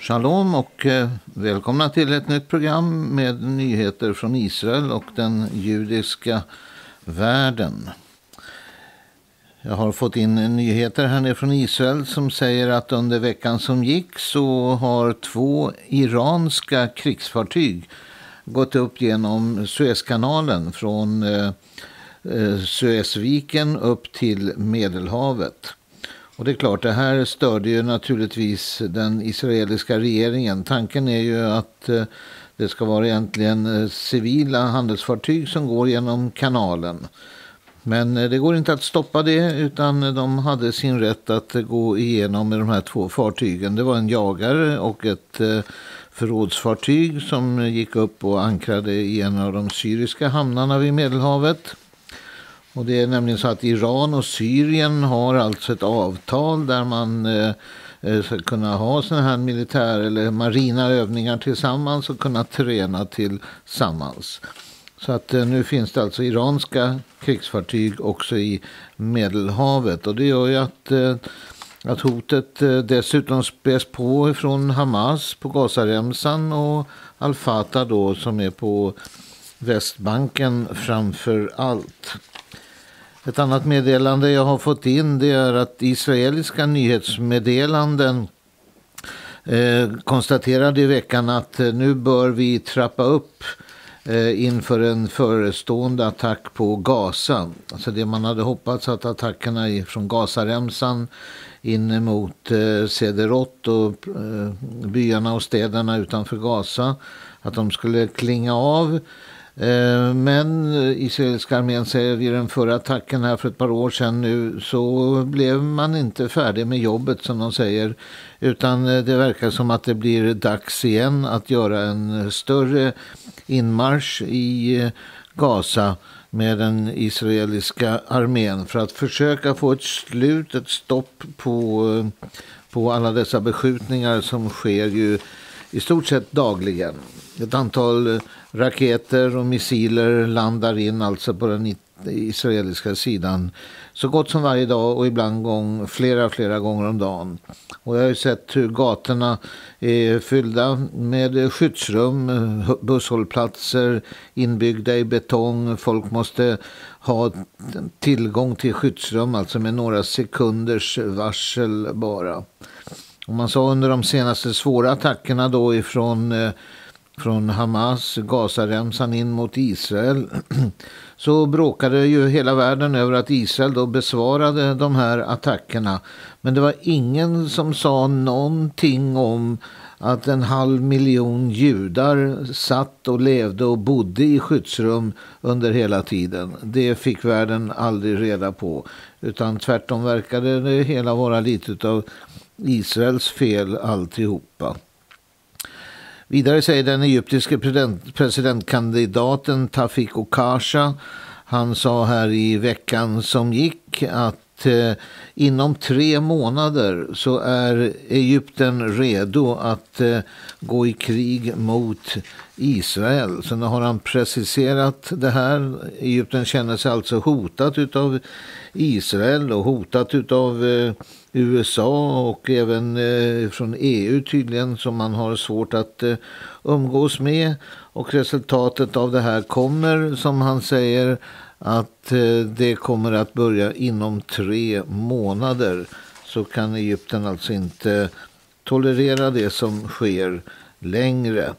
Shalom och välkomna till ett nytt program med nyheter från Israel och den judiska världen. Jag har fått in nyheter här nere från Israel som säger att under veckan som gick så har 2 iranska krigsfartyg gått upp genom Suezkanalen från Suezviken upp till Medelhavet. Och det är klart, det här störde ju naturligtvis den israeliska regeringen. Tanken är ju att det ska vara egentligen civila handelsfartyg som går genom kanalen. Men det går inte att stoppa det, utan de hade sin rätt att gå igenom med de här 2 fartygen. Det var en jagare och ett förrådsfartyg som gick upp och ankrade i en av de syriska hamnarna vid Medelhavet. Och det är nämligen så att Iran och Syrien har alltså ett avtal där man ska kunna ha sådana här militär- eller marina övningar tillsammans och kunna träna tillsammans. Så att nu finns det alltså iranska krigsfartyg också i Medelhavet. Och det gör ju att hotet dessutom späs på från Hamas på Gazaremsan och Al-Fatah då som är på Västbanken framför allt. Ett annat meddelande jag har fått in det är att israeliska nyhetsmeddelanden konstaterade i veckan att nu bör vi trappa upp inför en förestående attack på Gaza. Alltså det man hade hoppats att attackerna från Gazaremsan in mot Sederot och byarna och städerna utanför Gaza, att de skulle klinga av. Men israeliska armén säger vid den förra attacken här för ett par år sedan nu så blev man inte färdig med jobbet som de säger, utan det verkar som att det blir dags igen att göra en större inmarsch i Gaza med den israeliska armén för att försöka få ett slut, ett stopp på alla dessa beskjutningar som sker ju i stort sett dagligen. Ett antal raketer och missiler landar in alltså på den israeliska sidan så gott som varje dag och ibland flera gånger om dagen. Och jag har ju sett hur gatorna är fyllda med skyddsrum, busshållplatser inbyggda i betong. Folk måste ha tillgång till skyddsrum, alltså med några sekunders varsel bara. Och man sa under de senaste svåra attackerna då från Hamas, Gazaremsan in mot Israel så bråkade ju hela världen över att Israel då besvarade de här attackerna. Men det var ingen som sa någonting om att 500 000 judar satt och levde och bodde i skyddsrum under hela tiden. Det fick världen aldrig reda på, utan tvärtom verkade det hela vara lite av Israels fel alltihopa. Vidare säger den egyptiske presidentkandidaten Tawfik Okasha, han sa här i veckan som gick att inom 3 månader så är Egypten redo att gå i krig mot Israel. Så nu har han preciserat det här. Egypten känner sig alltså hotat utav Israel och hotat utav USA och även från EU tydligen, som man har svårt att umgås med. Och resultatet av det här kommer, som han säger, att det kommer att börja inom 3 månader. Så kan Egypten alltså inte tolerera det som sker längre.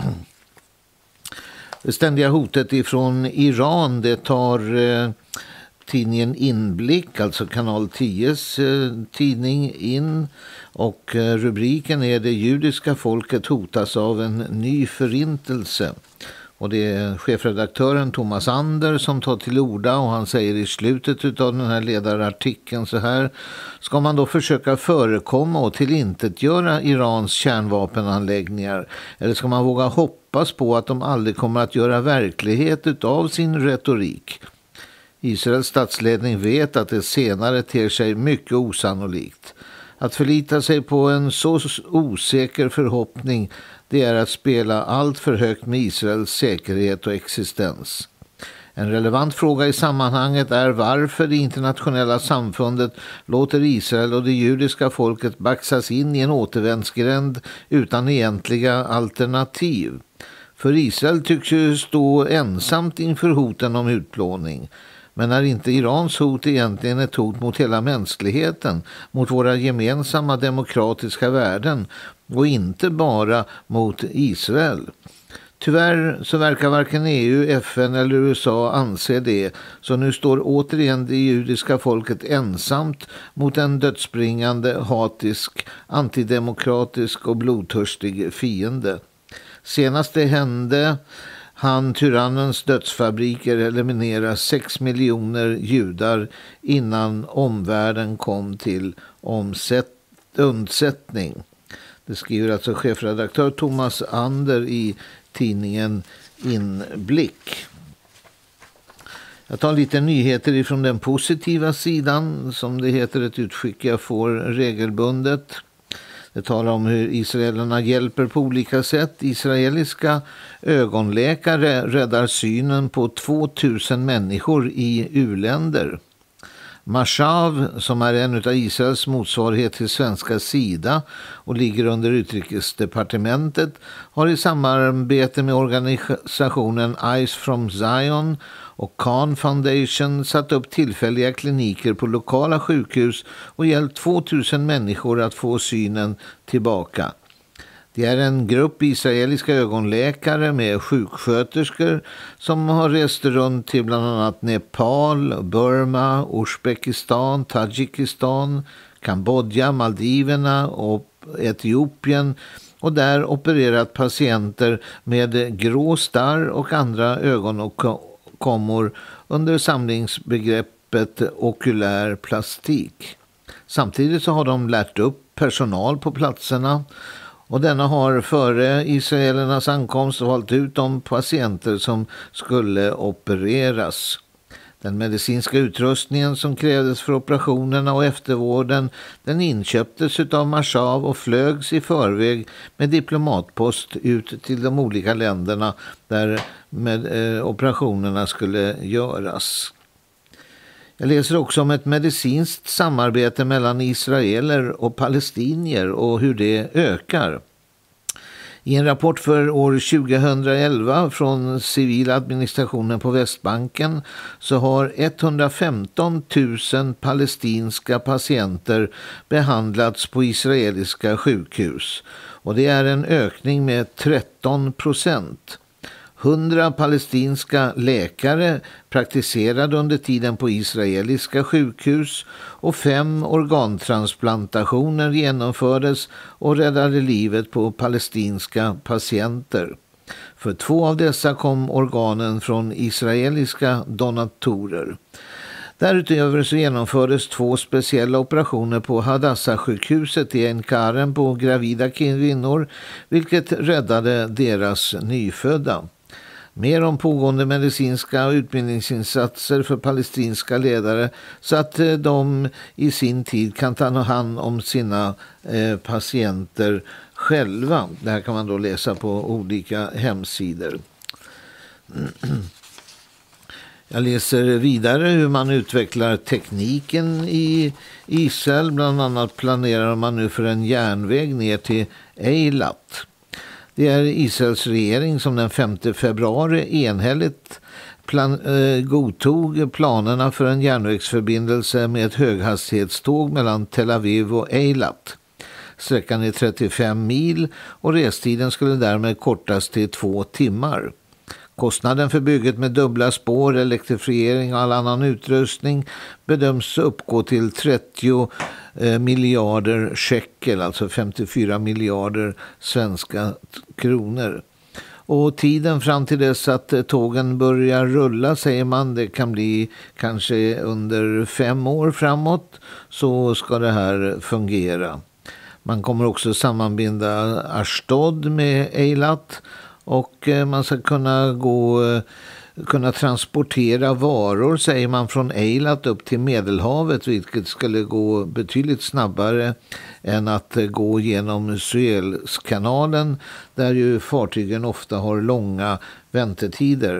Det ständiga hotet ifrån Iran, det tar tidningen Inblick, alltså kanal 10s tidning in, och rubriken är "Det judiska folket hotas av en ny förintelse". Och det är chefredaktören Thomas Ander som tar till orda, och han säger i slutet av den här ledarartikeln så här: ska man då försöka förekomma och tillintetgöra Irans kärnvapenanläggningar, eller ska man våga hoppas på att de aldrig kommer att göra verklighet av sin retorik? Israels statsledning vet att det senare ter sig mycket osannolikt. Att förlita sig på en så osäker förhoppning, det är att spela allt för högt med Israels säkerhet och existens. En relevant fråga i sammanhanget är varför det internationella samfundet låter Israel och det judiska folket baxas in i en återvändsgränd utan egentliga alternativ. För Israel tycks ju stå ensamt inför hoten om utplåning. Men är inte Irans hot egentligen ett hot mot hela mänskligheten, mot våra gemensamma demokratiska värden och inte bara mot Israel? Tyvärr så verkar varken EU, FN eller USA anse det, så nu står återigen det judiska folket ensamt mot en dödsbringande, hatisk, antidemokratisk och blodtörstig fiende. Senast det hände hann tyrannens dödsfabriker eliminera 6 miljoner judar innan omvärlden kom till undsättning. Det skriver alltså chefredaktör Thomas Ander i tidningen Inblick. Jag tar lite nyheter ifrån den positiva sidan, som det heter, ett utskick jag får regelbundet. Det talar om hur israelerna hjälper på olika sätt. Israeliska ögonläkare räddar synen på 2000 människor i u-länder. Mashav, som är en av Israels motsvarighet till svenska Sida och ligger under utrikesdepartementet, har i samarbete med organisationen Eyes from Zion och Khan Foundation satt upp tillfälliga kliniker på lokala sjukhus och hjälpt 2000 människor att få synen tillbaka. Det är en grupp israeliska ögonläkare med sjuksköterskor som har rest runt till bland annat Nepal, Burma, Uzbekistan, Tadzjikistan, Kambodja, Maldiverna och Etiopien och där opererat patienter med grå starr och andra ögonkommor under samlingsbegreppet okulär plastik. Samtidigt så har de lärt upp personal på platserna. Och denna har före israelernas ankomst valt ut de patienter som skulle opereras. Den medicinska utrustningen som krävdes för operationerna och eftervården, den inköptes av Mashav och flögs i förväg med diplomatpost ut till de olika länderna där operationerna skulle göras. Jag läser också om ett medicinskt samarbete mellan israeler och palestinier och hur det ökar. I en rapport för år 2011 från civiladministrationen på Västbanken så har 115 000 palestinska patienter behandlats på israeliska sjukhus. Och det är en ökning med 13%. 100 palestinska läkare praktiserade under tiden på israeliska sjukhus och 5 organtransplantationer genomfördes och räddade livet på palestinska patienter. För 2 av dessa kom organen från israeliska donatorer. Därutöver så genomfördes 2 speciella operationer på Hadassah-sjukhuset i Ein-Karen på gravida kvinnor, vilket räddade deras nyfödda. Mer om pågående medicinska och utbildningsinsatser för palestinska ledare så att de i sin tid kan ta hand om sina patienter själva. Det här kan man då läsa på olika hemsidor. Jag läser vidare hur man utvecklar tekniken i Israel. Bland annat planerar man nu för en järnväg ner till Eilat. Det är Israels regering som den 5 februari enhälligt godtog planerna för en järnvägsförbindelse med ett höghastighetståg mellan Tel Aviv och Eilat. Sträckan är 35 mil och restiden skulle därmed kortas till 2 timmar. Kostnaden för bygget med dubbla spår, elektrifiering och all annan utrustning bedöms uppgå till 30 miljarder shekel, alltså 54 miljarder svenska kronor. Och tiden fram till dess att tågen börjar rulla, säger man, det kan bli kanske under 5 år framåt, så ska det här fungera. Man kommer också sammanbinda Ashdod med Eilat. Och man ska kunna transportera varor, säger man, från Eilat upp till Medelhavet, vilket skulle gå betydligt snabbare än att gå genom Suezkanalen där ju fartygen ofta har långa väntetider.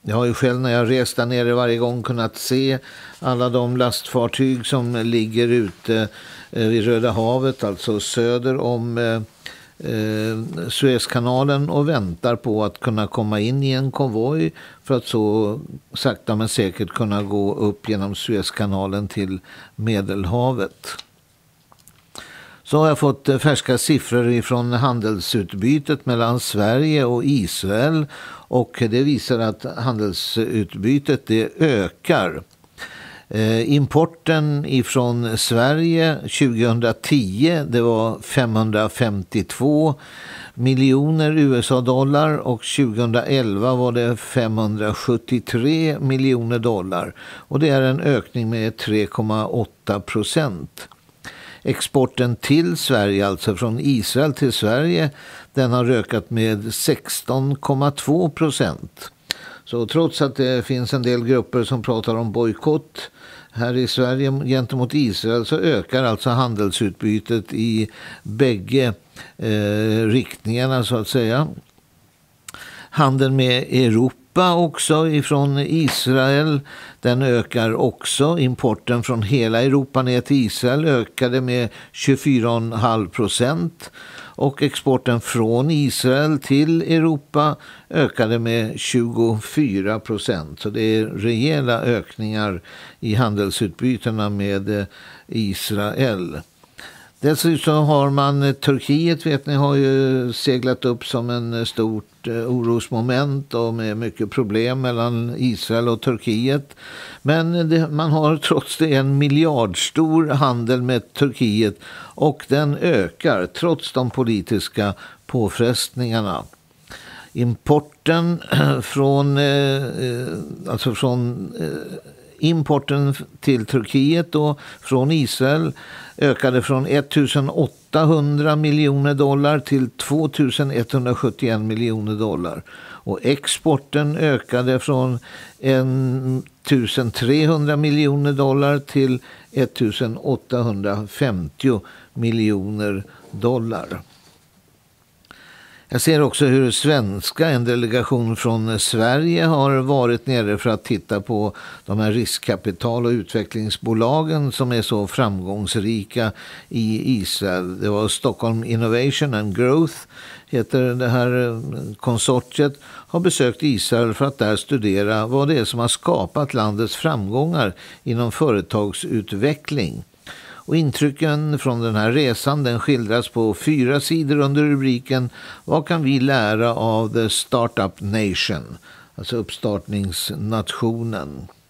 Jag har ju själv när jag rest där nere varje gång kunnat se alla de lastfartyg som ligger ute vid Röda havet, alltså söder om Suezkanalen, och väntar på att kunna komma in i en konvoj för att så sakta men säkert kunna gå upp genom Suezkanalen till Medelhavet. Så har jag fått färska siffror från handelsutbytet mellan Sverige och Israel, och det visar att handelsutbytet det ökar. Importen ifrån Sverige 2010 det var 552 miljoner USA-dollar och 2011 var det 573 miljoner dollar, och det är en ökning med 3,8%. Exporten till Sverige, alltså från Israel till Sverige, den har ökat med 16,2%. Så trots att det finns en del grupper som pratar om bojkott här i Sverige gentemot Israel, så ökar alltså handelsutbytet i bägge riktningarna så att säga. Handeln med Europa också ifrån Israel, den ökar också. Importen från hela Europa ner till Israel ökade med 24,5%. Och exporten från Israel till Europa ökade med 24%. Så det är rejäla ökningar i handelsutbytena med Israel. Dessutom har man Turkiet, vet ni, har ju seglat upp som en stort orosmoment och med mycket problem mellan Israel och Turkiet. Men man har trots det en miljardstor handel med Turkiet, och den ökar trots de politiska påfrestningarna. Importen importen till Turkiet och från Israel ökade från 1800 miljoner dollar till 2171 miljoner dollar. Och exporten ökade från 1300 miljoner dollar till 1850 miljoner dollar. Jag ser också hur en delegation från Sverige har varit nere för att titta på de här riskkapital- och utvecklingsbolagen som är så framgångsrika i Israel. Det var Stockholm Innovation and Growth, heter det här konsortiet, har besökt Israel för att där studera vad det är som har skapat landets framgångar inom företagsutveckling. Och intrycken från den här resan, den skildras på 4 sidor under rubriken "Vad kan vi lära av the Startup Nation?", alltså uppstartningsnationen.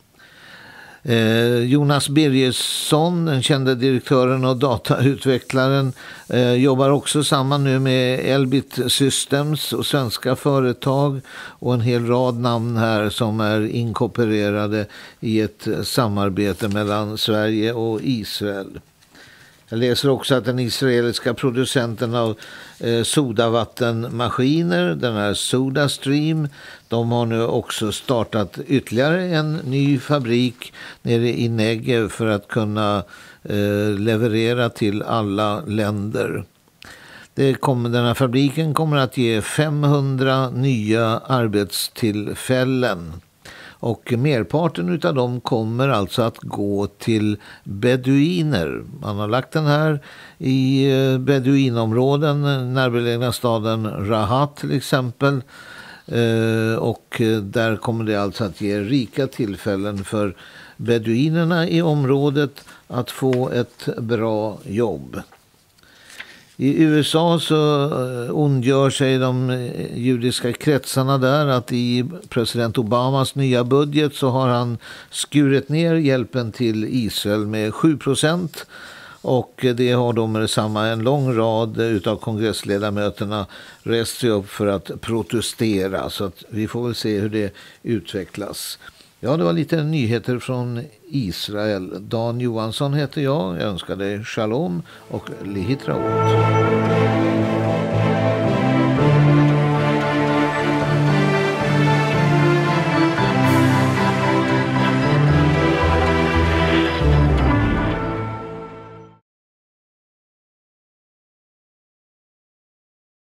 Jonas Birgersson, den kände direktören och datautvecklaren, jobbar också samman nu med Elbit Systems och svenska företag och en hel rad namn här som är inkorporerade i ett samarbete mellan Sverige och Israel. Jag läser också att den israeliska producenten av sodavattenmaskiner, den här SodaStream, de har nu också startat ytterligare en ny fabrik nere i Negev för att kunna leverera till alla länder. Den här fabriken kommer att ge 500 nya arbetstillfällen. Och merparten av dem kommer alltså att gå till beduiner. Man har lagt den här i beduinområden, närbelägna staden Rahat till exempel. Och där kommer det alltså att ge rika tillfällen för beduinerna i området att få ett bra jobb. I USA så ondgör sig de judiska kretsarna där att i president Obamas nya budget så har han skurit ner hjälpen till Israel med 7%. Och det har då med detsamma en lång rad utav kongressledamöterna rest sig upp för att protestera. Så att vi får väl se hur det utvecklas. Ja, det var lite nyheter från Israel. Dan Johansson heter jag. Jag önskar dig shalom och lihitraot.